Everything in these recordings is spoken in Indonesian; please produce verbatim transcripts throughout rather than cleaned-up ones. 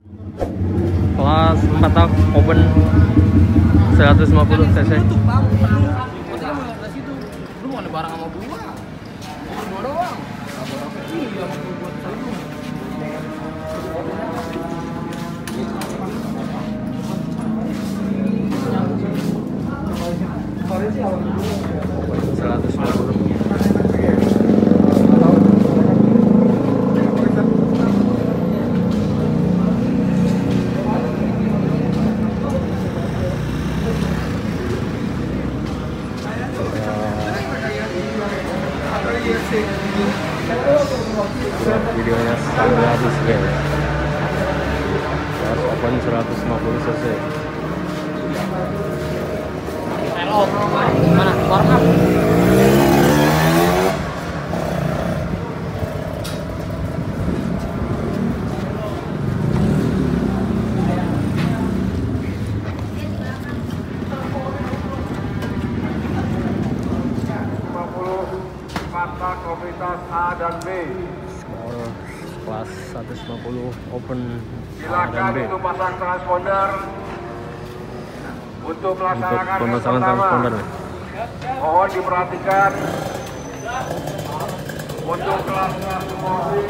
Kelas empat tak open seratus lima puluh cc. Lu mau ada barang sama gua? Gua doang. Iya, buat saya. seratus lima puluh. Videonya sampai habis guys. Kelas open seratus lima puluh cc. Hello, mana? Warm up. Komunitas A dan B. Skor kelas seratus lima puluh open A dan Silakan B. untuk pasang transponder untuk melaksanakan Untuk pemasangan transponder. Mohon diperhatikan untuk kelas-kelas mobil.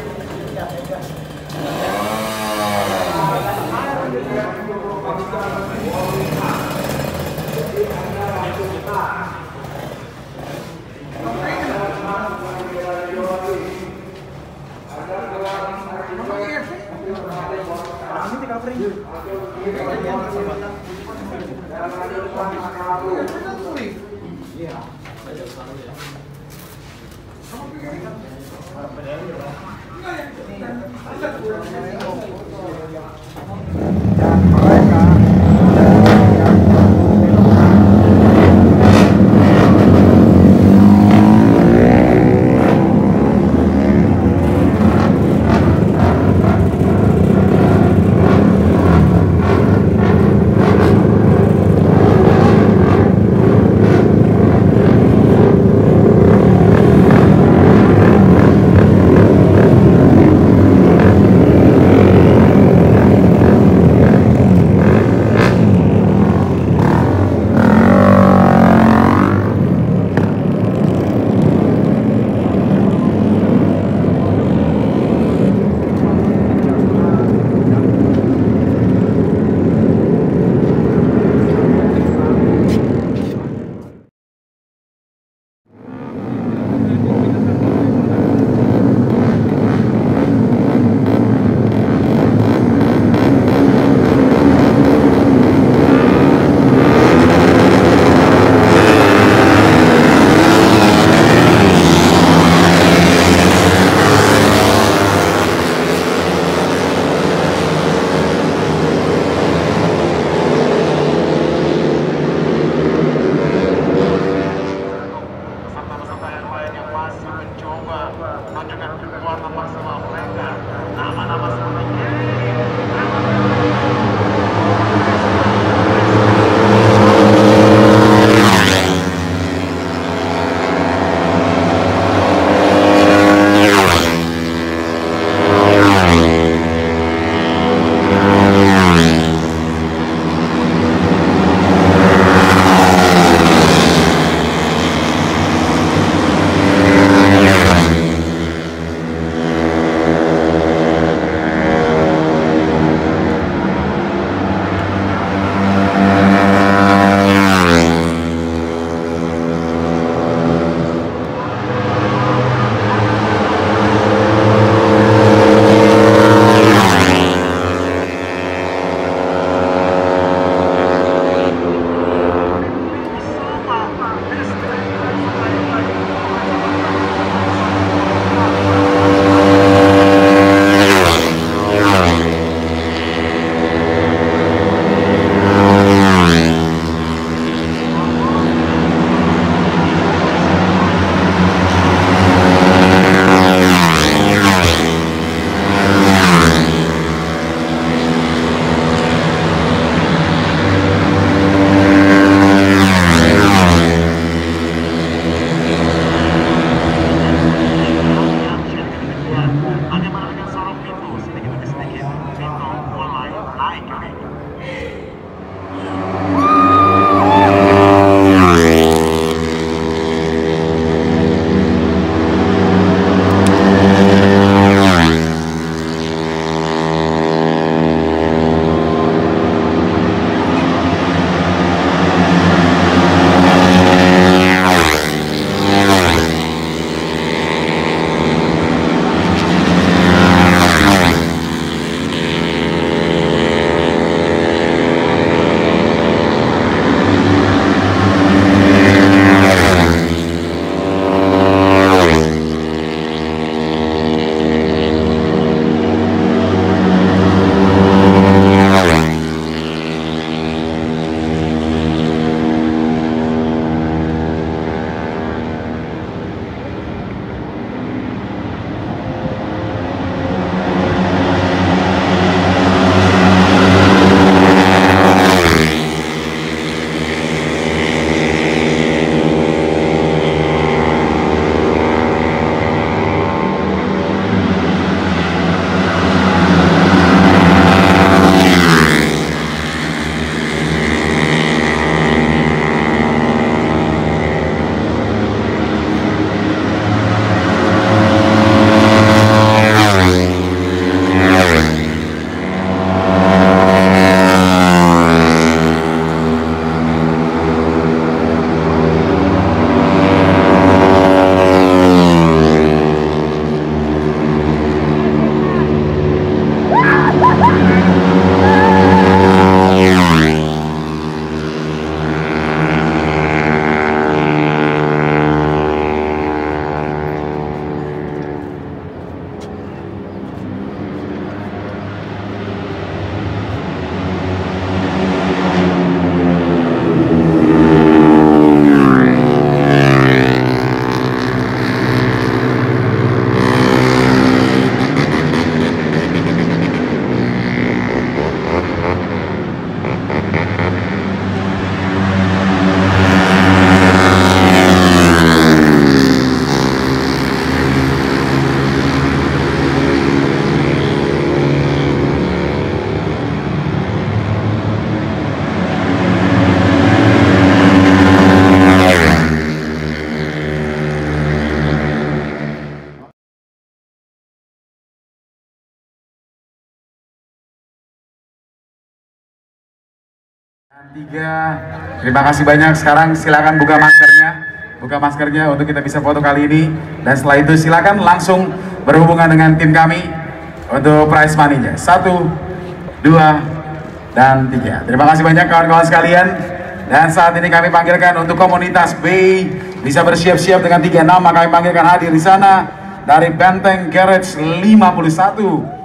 Tiga, terima kasih banyak. Sekarang silakan buka maskernya, buka maskernya untuk kita bisa foto kali ini. Dan setelah itu silakan langsung berhubungan dengan tim kami untuk prize money-nya. Satu, dua, dan tiga. Terima kasih banyak kawan-kawan sekalian. Dan saat ini kami panggilkan untuk komunitas B bisa bersiap-siap dengan tiga nama. Kami panggilkan hadir di sana dari Benteng Garage lima puluh satu.